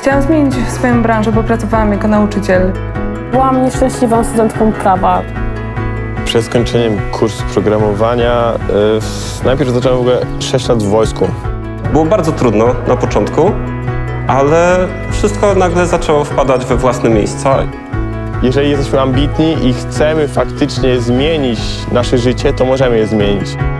Chciałam zmienić swoją branżę, bo pracowałam jako nauczyciel. Byłam nieszczęśliwą studentką prawa. Przed skończeniem kursu programowania najpierw zacząłem w ogóle 6 lat w wojsku. Było bardzo trudno na początku, ale wszystko nagle zaczęło wpadać we własne miejsca. Jeżeli jesteśmy ambitni i chcemy faktycznie zmienić nasze życie, to możemy je zmienić.